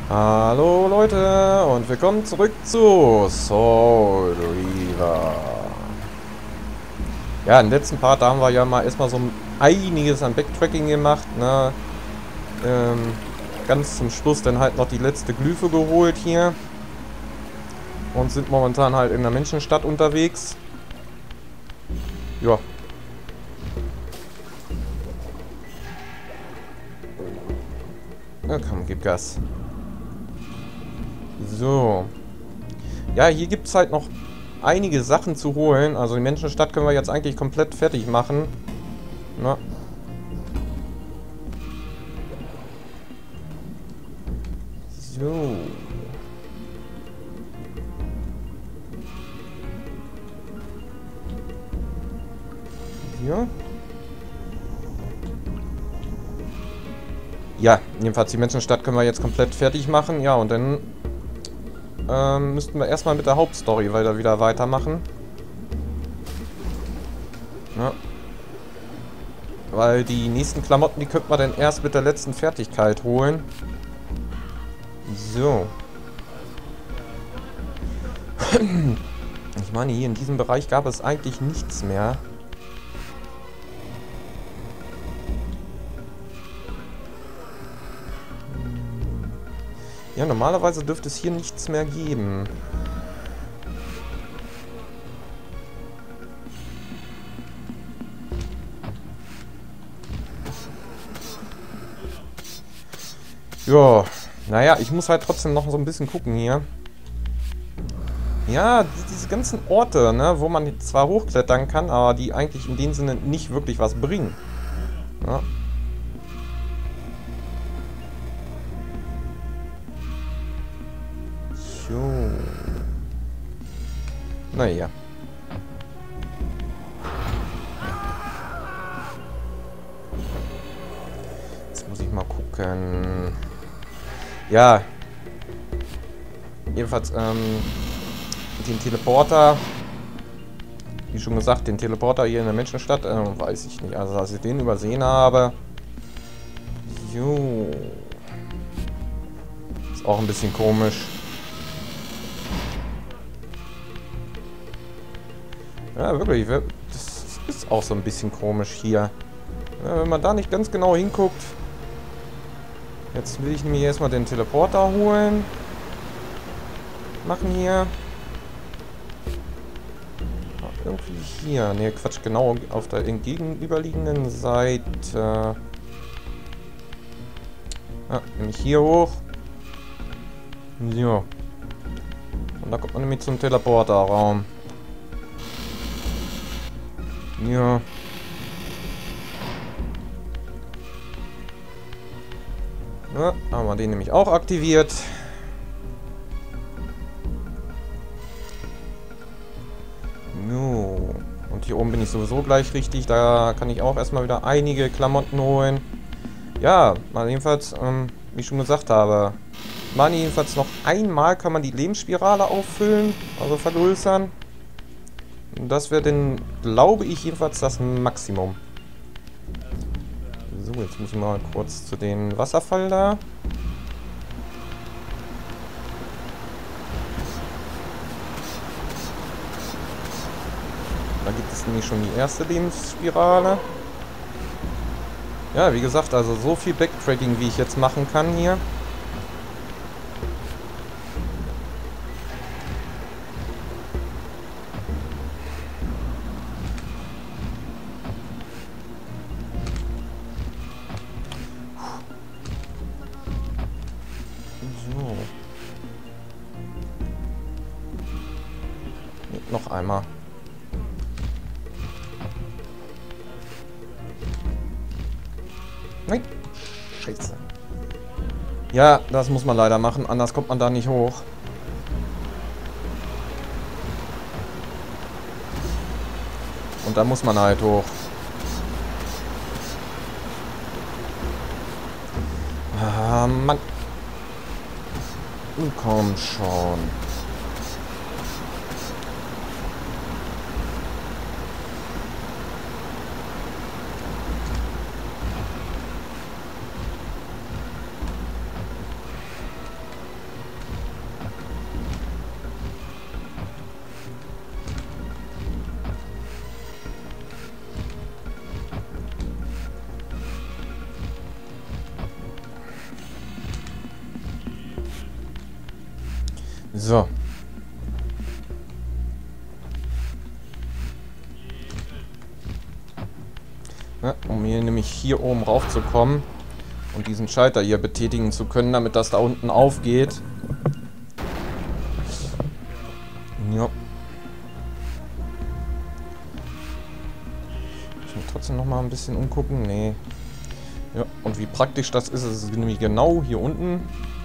Hallo Leute und willkommen zurück zu Soul Reaver. Ja, im letzten Part da haben wir ja mal erstmal so einiges an Backtracking gemacht, ne? Ganz zum Schluss dann halt noch die letzte Glyphe geholt hier. Und sind momentan halt in der Menschenstadt unterwegs. Ja. Na komm, gib Gas. So. Ja, hier gibt es halt noch einige Sachen zu holen. Also die Menschenstadt können wir jetzt eigentlich komplett fertig machen. Na. So. Hier. Ja, jedenfalls die Menschenstadt können wir jetzt komplett fertig machen. Ja, und dann müssten wir erstmal mit der Hauptstory weiter wieder weitermachen. Ja. Weil die nächsten Klamotten, die könnte man dann erst mit der letzten Fertigkeit holen. So. Ich meine, hier in diesem Bereich gab es eigentlich nichts mehr. Ja, normalerweise dürfte es hier nichts mehr geben. Ja, naja, ich muss halt trotzdem noch so ein bisschen gucken hier. Ja, diese ganzen Orte, ne, wo man zwar hochklettern kann, aber die eigentlich in dem Sinne nicht wirklich was bringen. Ja. So. Naja. Jetzt muss ich mal gucken. Ja. Jedenfalls, den Teleporter. Wie schon gesagt, den Teleporter hier in der Menschenstadt, weiß ich nicht. Also, dass ich den übersehen habe. Jo. Ist auch ein bisschen komisch. Ja, wirklich. Das ist auch so ein bisschen komisch hier. Ja, wenn man da nicht ganz genau hinguckt. Jetzt will ich mir erstmal den Teleporter holen. Machen hier. Irgendwie hier. Ne, Quatsch, genau auf der gegenüberliegenden Seite. Nämlich hier hoch. So. Und da kommt man nämlich zum Teleporterraum. Ja. Ja, haben wir den nämlich auch aktiviert. No. Und hier oben bin ich sowieso gleich richtig. Da kann ich auch erstmal wieder einige Klamotten holen. Ja, mal jedenfalls, wie ich schon gesagt habe, mal jedenfalls noch einmal kann man die Lebensspirale auffüllen, also vergrößern. Und das wäre dann, glaube ich, jedenfalls das Maximum. So, jetzt muss ich mal kurz zu dem Wasserfall da. Da gibt es nämlich schon die erste Lebensspirale. Ja, wie gesagt, also so viel Backtracking, wie ich jetzt machen kann hier. So. Noch einmal. Nein. Scheiße. Ja, das muss man leider machen, anders kommt man da nicht hoch. Und da muss man halt hoch. Ah, Mann. Komm schon. So. Ja, um hier nämlich hier oben raufzukommen und diesen Schalter hier betätigen zu können, damit das da unten aufgeht. Ja. Ich muss trotzdem noch mal ein bisschen umgucken. Nee. Ja, und wie praktisch das ist, ist es nämlich genau hier unten.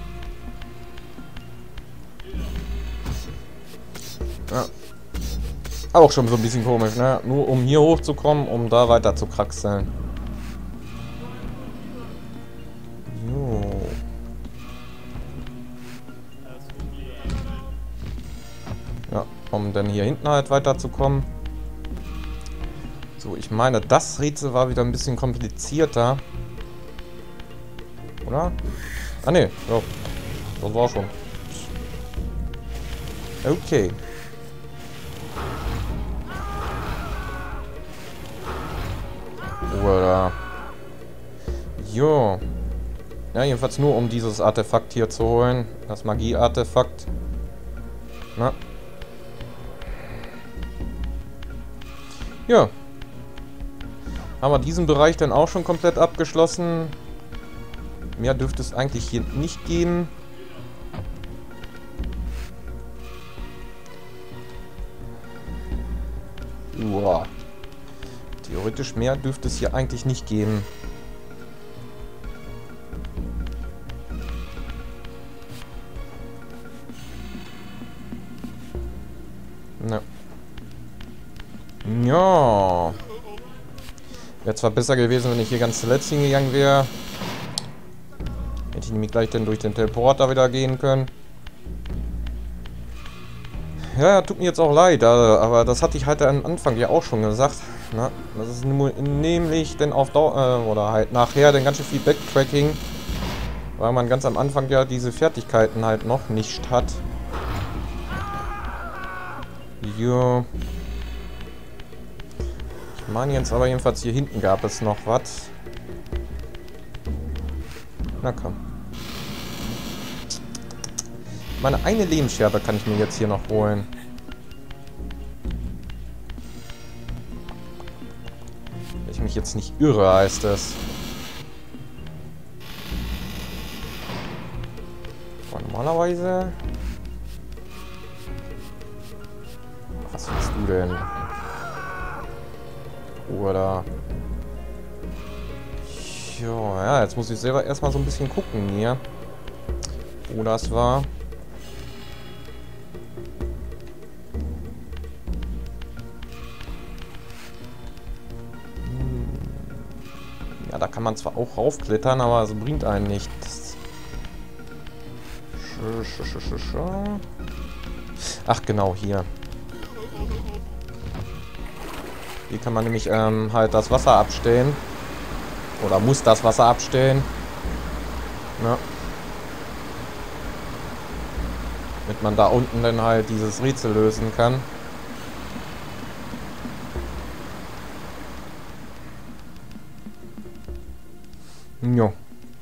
Ja. Auch schon so ein bisschen komisch, ne? Nur um hier hochzukommen, um da weiter zu kraxeln. Jo. Ja, um dann hier hinten halt weiterzukommen. So, ich meine, das Rätsel war wieder ein bisschen komplizierter. Oder? Ah, ne. Ja, das war schon. Okay. Oder. Jo. Ja, jedenfalls nur um dieses Artefakt hier zu holen. Das Magie-Artefakt. Na. Ja. Haben wir diesen Bereich dann auch schon komplett abgeschlossen. Mehr dürfte es eigentlich hier nicht geben. Uah. Theoretisch mehr dürfte es hier eigentlich nicht geben. Na. Ja. Wäre zwar besser gewesen, wenn ich hier ganz zuletzt hingegangen wäre. Hätte ich nämlich gleich dann durch den Teleporter wieder gehen können. Ja, tut mir jetzt auch leid, aber das hatte ich halt am Anfang ja auch schon gesagt. Na, das ist nämlich dann auf Dauer, oder halt nachher dann ganz schön viel Backtracking, weil man ganz am Anfang ja diese Fertigkeiten halt noch nicht hat. Jo. Ich meine jetzt aber jedenfalls hier hinten gab es noch was. Na komm. Meine eine Lebensscherbe kann ich mir jetzt hier noch holen. Wenn ich mich jetzt nicht irre, heißt es. Aber normalerweise... Was willst du denn? Oder... Jo, ja, jetzt muss ich selber erstmal so ein bisschen gucken hier. Wo das war. Ja, da kann man zwar auch raufklettern, aber es bringt einen nichts. Ach, genau, hier. Hier kann man nämlich halt das Wasser abstellen. Oder muss das Wasser abstellen. Ja. Damit man da unten dann halt dieses Rätsel lösen kann. Jo.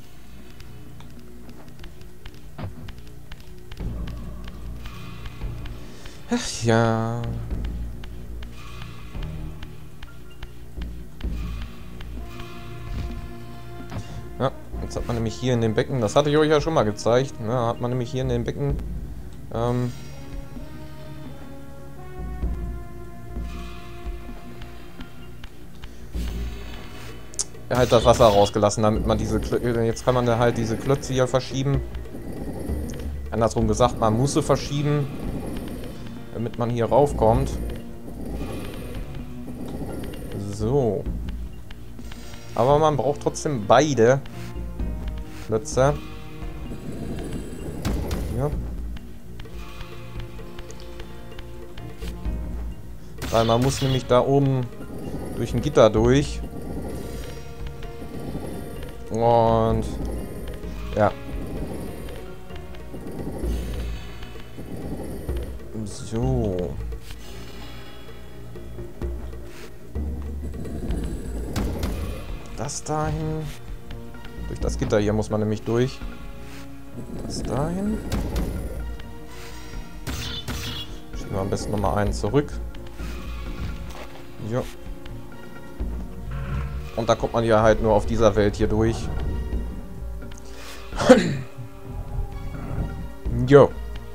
Ach ja. Ja, jetzt hat man nämlich hier in dem Becken, das hatte ich euch ja schon mal gezeigt, ne, hat man nämlich hier in dem Becken halt das Wasser rausgelassen, damit man diese jetzt kann man da halt diese Klötze hier verschieben. Andersrum gesagt, man muss sie verschieben, damit man hier raufkommt. So. Aber man braucht trotzdem beide Klötze. Ja. Weil man muss nämlich da oben durch ein Gitter durch. Und ja. So. Das dahin. Durch das Gitter hier muss man nämlich durch. Das dahin. Ziehen wir am besten nochmal einen zurück. Jo. Und da kommt man ja halt nur auf dieser Welt hier durch. Jo.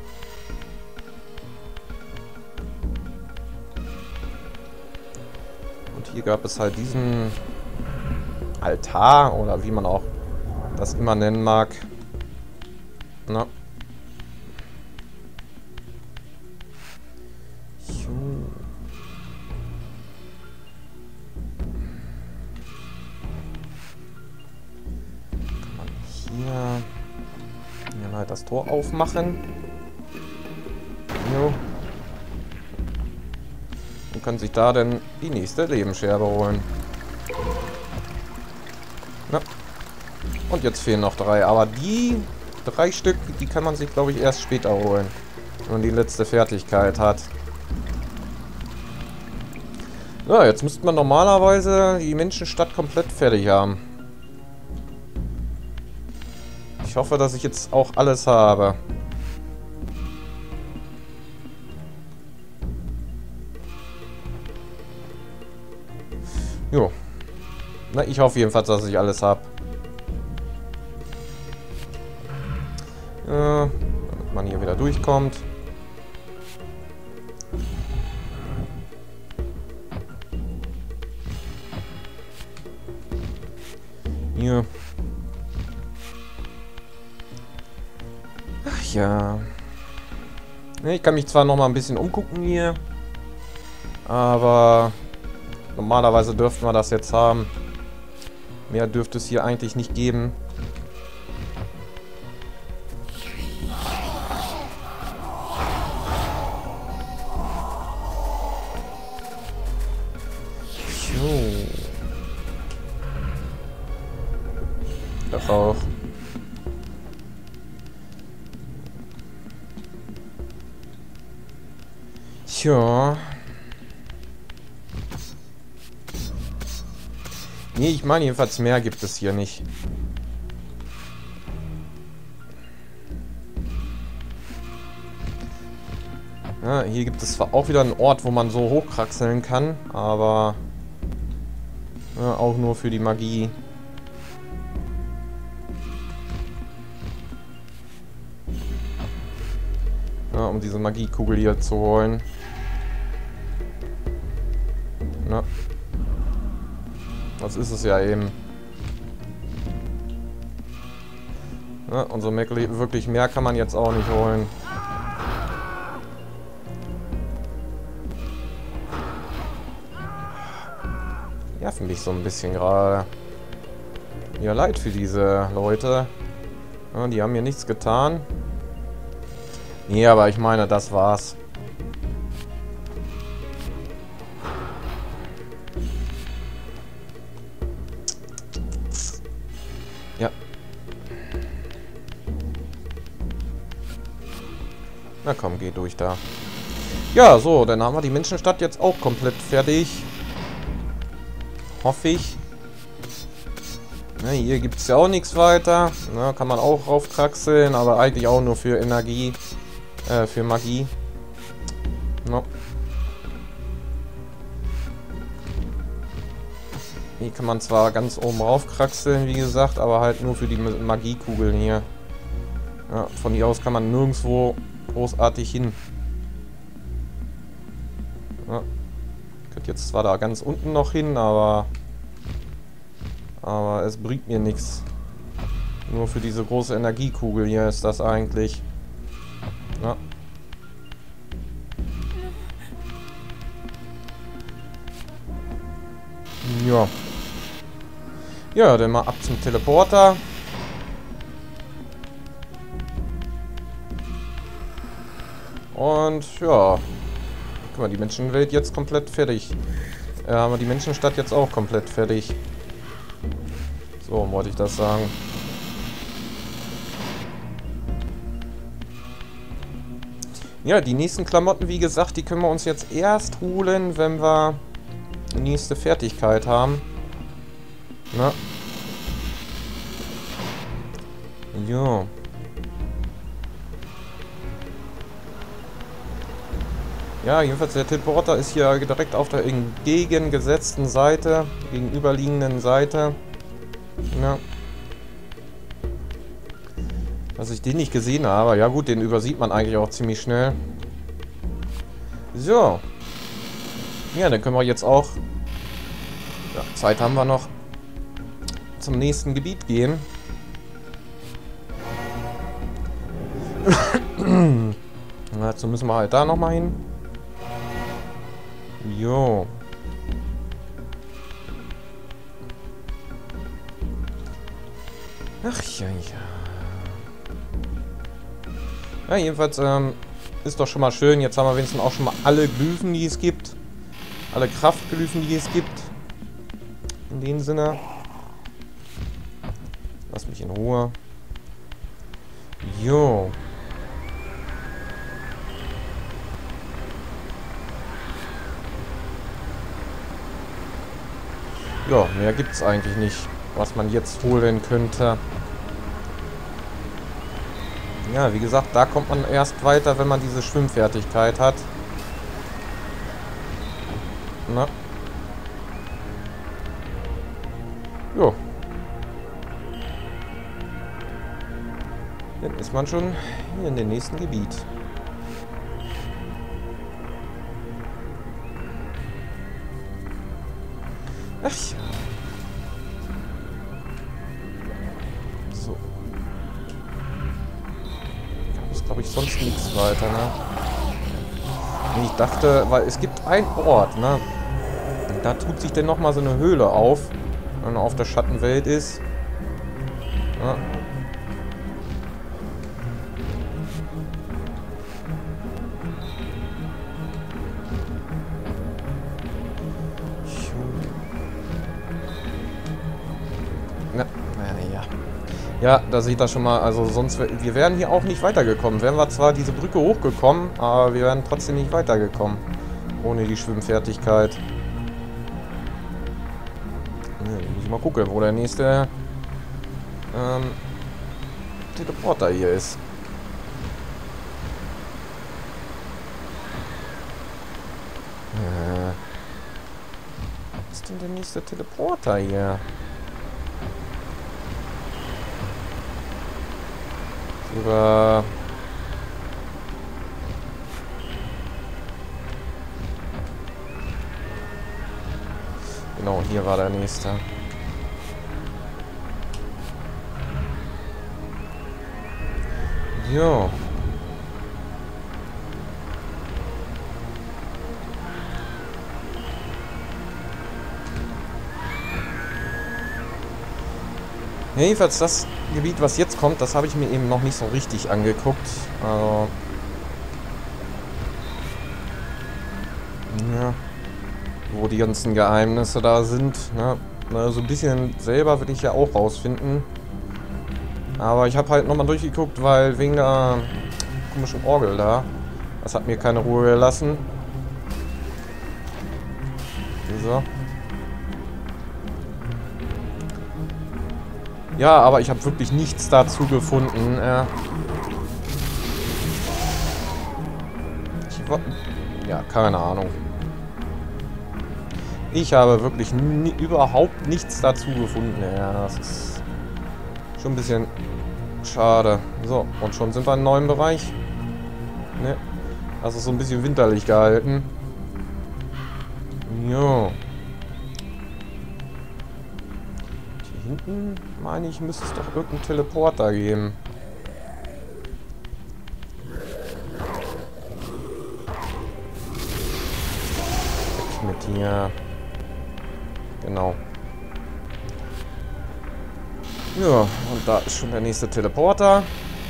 Und hier gab es halt diesen Altar oder wie man auch das immer nennen mag. Na. Hier halt das Tor aufmachen. Jo. Und können sich da dann die nächste Lebensscherbe holen. Na. Und jetzt fehlen noch 3. Aber die 3 Stück, die kann man sich, glaube ich, erst später holen. Wenn man die letzte Fertigkeit hat. Ja, jetzt müsste man normalerweise die Menschenstadt komplett fertig haben. Ich hoffe, dass ich jetzt auch alles habe. Jo. Na, ich hoffe jedenfalls, dass ich alles habe. Damit man hier wieder durchkommt. Hier. Ach ja. Ich kann mich zwar noch mal ein bisschen umgucken hier, aber normalerweise dürften wir das jetzt haben. Mehr dürfte es hier eigentlich nicht geben. Das auch. Tja. Nee, ich meine jedenfalls mehr gibt es hier nicht. Ja, hier gibt es zwar auch wieder einen Ort, wo man so hochkraxeln kann, aber ja, auch nur für die Magie. Ja, um diese Magiekugel hier zu holen. Na. Das ist es ja eben. Ja, und so wirklich mehr kann man jetzt auch nicht holen. Ja, finde ich so ein bisschen gerade. Ja, leid für diese Leute. Ja, die haben mir nichts getan. Nee, aber ich meine, das war's. Ja. Na komm, geh durch da. Ja, so, dann haben wir die Menschenstadt jetzt auch komplett fertig. Hoffe ich. Na, hier gibt es ja auch nichts weiter. Na, kann man auch raufkraxeln, aber eigentlich auch nur für Energie. Für Magie. No. Hier kann man zwar ganz oben raufkraxeln, wie gesagt, aber halt nur für die Magiekugeln hier. Ja, von hier aus kann man nirgendwo großartig hin. Ja. Könnte jetzt zwar da ganz unten noch hin, aber es bringt mir nichts. Nur für diese große Energiekugel hier ist das eigentlich. Ja. Ja. Ja, dann mal ab zum Teleporter. Und ja. Guck mal, die Menschenwelt jetzt komplett fertig. Haben wir die Menschenstadt jetzt auch komplett fertig. So wollte ich das sagen. Ja, die nächsten Klamotten, wie gesagt, die können wir uns jetzt erst holen, wenn wir die nächste Fertigkeit haben. Na. Jo. Ja, jedenfalls der Teleporter ist hier direkt auf der entgegengesetzten Seite, gegenüberliegenden Seite. Ja. Dass ich den nicht gesehen habe. Ja gut, den übersieht man eigentlich auch ziemlich schnell. So. Ja, dann können wir jetzt auch... Ja, Zeit haben wir noch. Zum nächsten Gebiet gehen. Dazu müssen wir halt da nochmal hin. Jo. Ach ja, ja. Ja, jedenfalls ist doch schon mal schön. Jetzt haben wir wenigstens auch schon mal alle Glyphen, die es gibt. Alle Kraftglyphen, die es gibt. In dem Sinne. Lass mich in Ruhe. Jo. Ja, mehr gibt's eigentlich nicht, was man jetzt holen könnte. Ja, wie gesagt, da kommt man erst weiter, wenn man diese Schwimmfertigkeit hat. Na. Jo. Dann ist man schon hier in dem nächsten Gebiet. Ach ja. So. Da ist, glaube ich, sonst nichts weiter, ne? Und ich dachte, weil es gibt einen Ort, ne? Da tut sich denn nochmal so eine Höhle auf, wenn man auf der Schattenwelt ist. Ja. Ja, da sieht das schon mal, also sonst, wir wären hier auch nicht weitergekommen. Wären wir zwar diese Brücke hochgekommen, aber wir wären trotzdem nicht weitergekommen. Ohne die Schwimmfertigkeit. Ja, muss ich mal gucken, wo der nächste Teleporter hier ist. Was ist denn der nächste Teleporter hier? Über... Genau, hier war der nächste. Jo. Ja, jedenfalls das Gebiet, was jetzt kommt, das habe ich mir eben noch nicht so richtig angeguckt. Ja, wo die ganzen Geheimnisse da sind. Ne? So ein bisschen selber will ich ja auch rausfinden. Aber ich habe halt nochmal durchgeguckt, weil wegen der komischen Orgel da. Das hat mir keine Ruhe gelassen. So. Ja, aber ich habe wirklich nichts dazu gefunden. Ja, keine Ahnung. Ich habe wirklich überhaupt nichts dazu gefunden. Ja, das ist schon ein bisschen schade. So, und schon sind wir im neuen Bereich. Ne? Das ist so ein bisschen winterlich gehalten. Jo. Hinten, meine ich, müsste es doch irgendeinen Teleporter geben. Weg mit hier. Genau. Ja, und da ist schon der nächste Teleporter.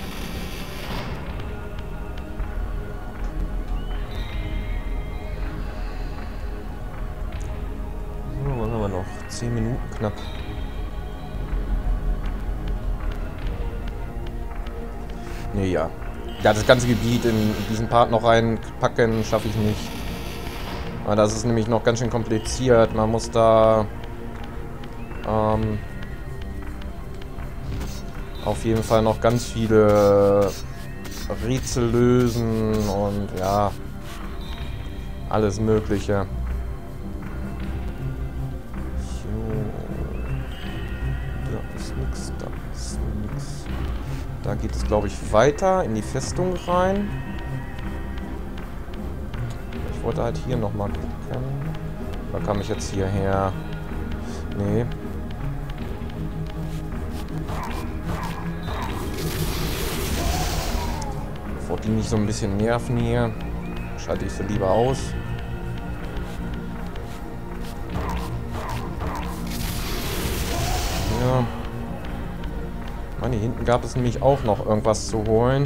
So, was haben wir noch? 10 Minuten knapp. Nee, ja. Ja, das ganze Gebiet in diesen Part noch reinpacken, schaffe ich nicht. Aber das ist nämlich noch ganz schön kompliziert. Man muss da auf jeden Fall noch ganz viele Rätsel lösen und ja. alles Mögliche. So. Da ist nix, da ist nix. Da geht es, glaube ich, weiter in die Festung rein. Ich wollte halt hier nochmal gucken. Da kam ich jetzt hierher. Nee. Bevor die mich so ein bisschen nerven hier, schalte ich sie lieber aus. Ja. Mann, hier hinten gab es nämlich auch noch irgendwas zu holen.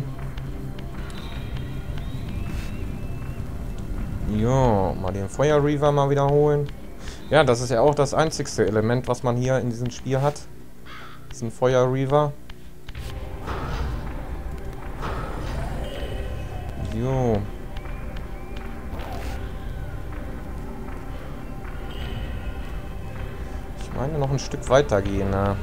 Ja, mal den Feuer Reaver mal wiederholen. Ja, das ist ja auch das einzigste Element, was man hier in diesem Spiel hat. Das ist ein Feuer Reaver. Jo. Ich meine noch ein Stück weiter gehen, ne?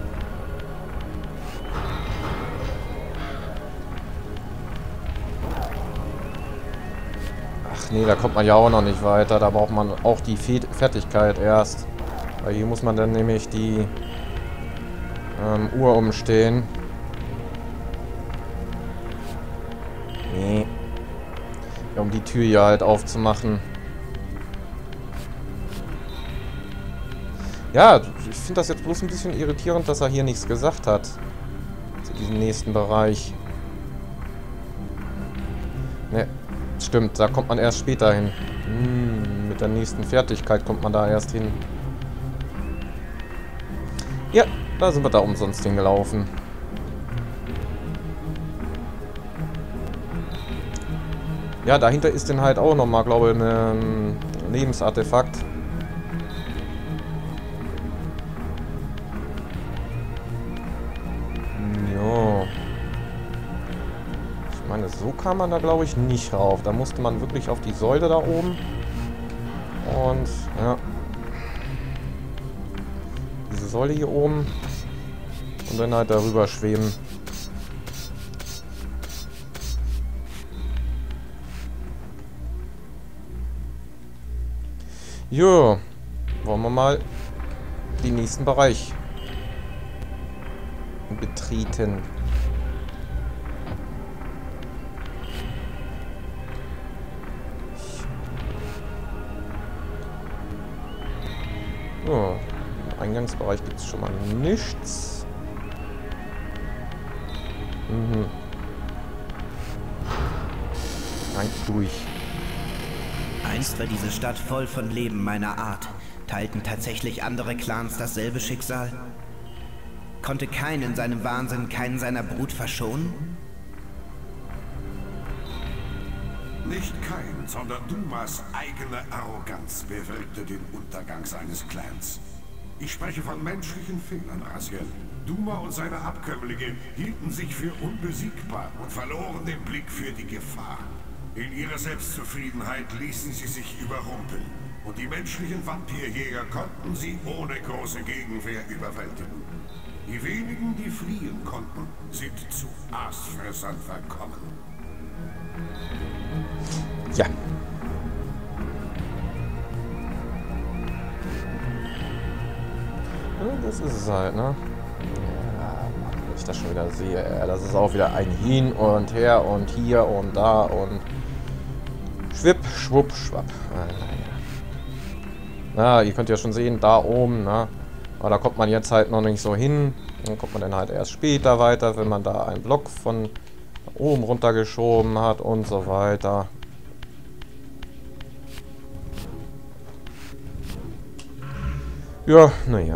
Ach nee, da kommt man ja auch noch nicht weiter. Da braucht man auch die Fertigkeit erst. Weil hier muss man dann nämlich die Uhr umstehen. Nee. Ja, um die Tür hier halt aufzumachen. Ja, ich finde das jetzt bloß ein bisschen irritierend, dass er hier nichts gesagt hat. Zu diesem nächsten Bereich. Ne, stimmt, da kommt man erst später hin. Mit der nächsten Fertigkeit kommt man da erst hin. Ja, da sind wir da umsonst hingelaufen. Ja, dahinter ist dann halt auch nochmal, glaube ich, ein Lebensartefakt. Ja. Ich meine, so kam man da, glaube ich, nicht rauf. Da musste man wirklich auf die Säule da oben. Und, ja. Diese Säule hier oben. Und dann halt darüber schweben. Jo, wollen wir mal den nächsten Bereich betreten. So, im Eingangsbereich gibt es schon mal nichts. Rein durch. Einst war diese Stadt voll von Leben meiner Art. Teilten tatsächlich andere Clans dasselbe Schicksal? Konnte kein in seinem Wahnsinn keinen seiner Brut verschonen? Nicht Kain, sondern Dumas eigene Arroganz bewirkte den Untergang seines Clans. Ich spreche von menschlichen Fehlern, Raziel. Duma und seine Abkömmlinge hielten sich für unbesiegbar und verloren den Blick für die Gefahr. In ihrer Selbstzufriedenheit ließen sie sich überrumpeln und die menschlichen Vampirjäger konnten sie ohne große Gegenwehr überwältigen. Die wenigen, die fliehen konnten, sind zu Aasfressern verkommen. Ja. Das ist es halt, ne? Ja, wenn ich das schon wieder sehe, das ist auch wieder ein Hin und Her und hier und da und schwipp, schwupp, schwapp. Na, ihr könnt ja schon sehen, da oben, ne? Aber da kommt man jetzt halt noch nicht so hin. Dann kommt man dann halt erst später weiter, wenn man da einen Block von oben runtergeschoben hat und so weiter. Ja, naja.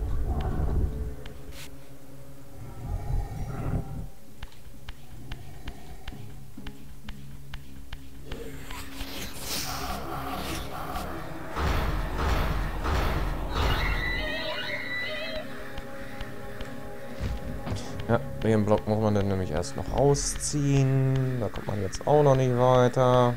Ja, den Block muss man dann nämlich erst noch ausziehen. Da kommt man jetzt auch noch nicht weiter.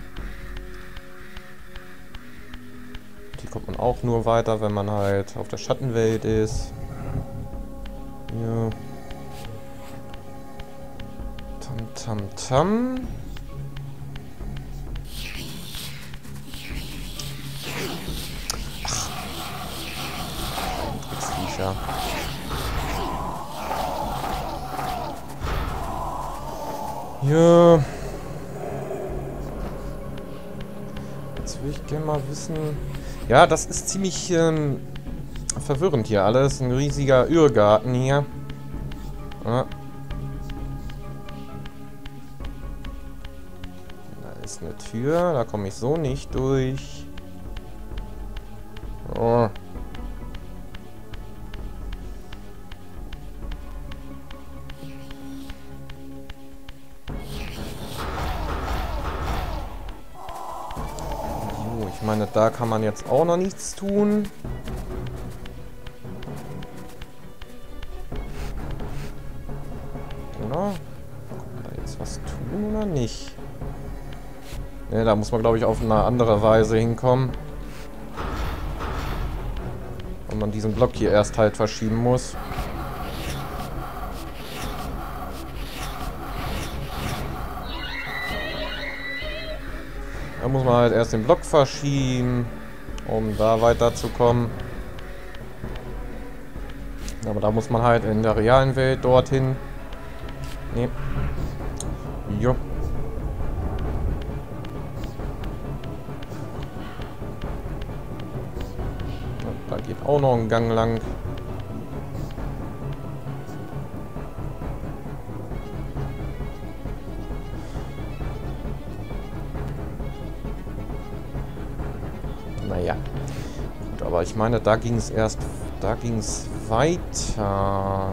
Hier kommt man auch nur weiter, wenn man halt auf der Schattenwelt ist. Ja. Tam, tam, tam. Ja. Jetzt will ich gerne mal wissen... Ja, das ist ziemlich verwirrend hier alles. Ein riesiger Irrgarten hier. Ja. Da ist eine Tür. Da komme ich so nicht durch. Oh. Ich meine, da kann man jetzt auch noch nichts tun. Oder? Kann man da jetzt was tun oder nicht? Ne, da muss man, glaube ich, auf eine andere Weise hinkommen. Und man diesen Block hier erst halt verschieben muss. Da muss man halt erst den Block verschieben, um da weiterzukommen. Aber da muss man halt in der realen Welt dorthin. Nee. Jo. Da geht auch noch ein Gang lang. Naja. Gut, aber ich meine, da ging es erst... Da ging es weiter.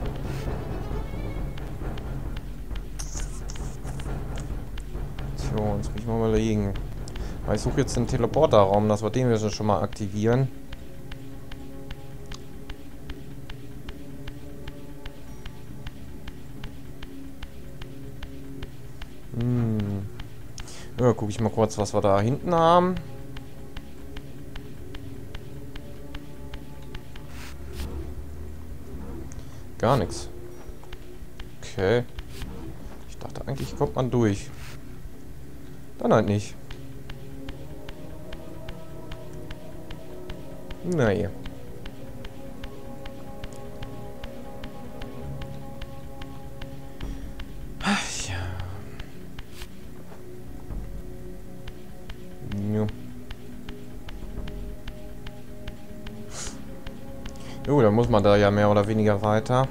So, jetzt muss ich mal überlegen. Weil ich suche jetzt den Teleporterraum, dass wir den wir schon mal aktivieren. Ja, gucke ich mal kurz, was wir da hinten haben. Gar nichts. Okay. Ich dachte eigentlich kommt man durch. Dann halt nicht. Naja. Ach ja. Jo. Jo, dann muss man da ja mehr oder weniger weiter.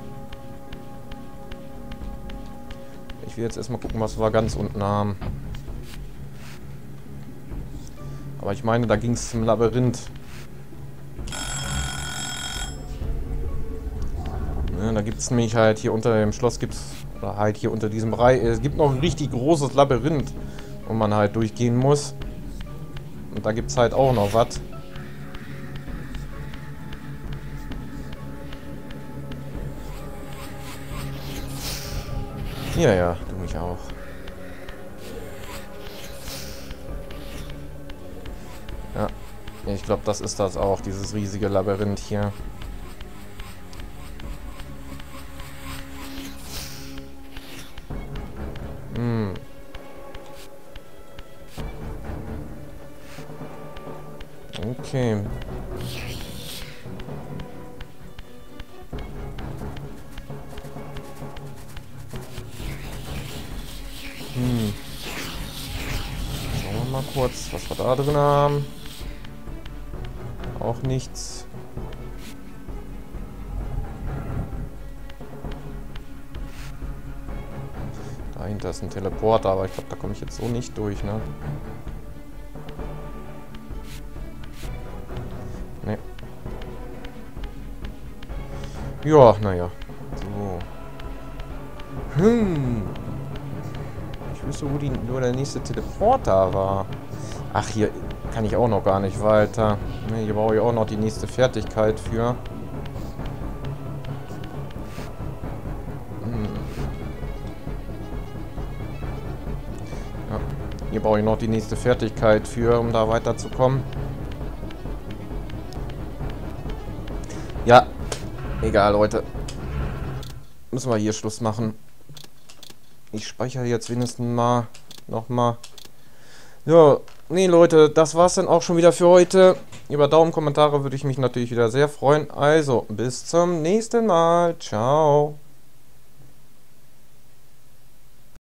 Ich will jetzt erstmal gucken, was wir ganz unten haben. Aber ich meine, da ging es zum Labyrinth. Ja, da gibt es nämlich halt hier unter dem Schloss oder halt hier unter diesem Bereich, es gibt noch ein richtig großes Labyrinth, wo man halt durchgehen muss. Und da gibt es halt auch noch was. Ja, ja, du mich auch. Ja, ich glaube, das ist das auch, dieses riesige Labyrinth hier. Hm. Okay. Schauen wir mal kurz, was wir da drin haben. Auch nichts. Dahinter ist ein Teleporter, aber ich glaube, da komme ich jetzt so nicht durch, ne? Ne. Ja, naja. So. Ich wüsste, wo der nächste Teleporter war. Ach, hier kann ich auch noch gar nicht weiter. Ne, hier brauche ich auch noch die nächste Fertigkeit für. Ja, hier brauche ich noch die nächste Fertigkeit für, um da weiterzukommen. Ja, egal, Leute. Müssen wir hier Schluss machen. Ich speichere jetzt wenigstens mal nochmal. Ja, nee, Leute, das war's dann auch schon wieder für heute. Über Daumen, Kommentare würde ich mich natürlich wieder sehr freuen. Also, bis zum nächsten Mal. Ciao.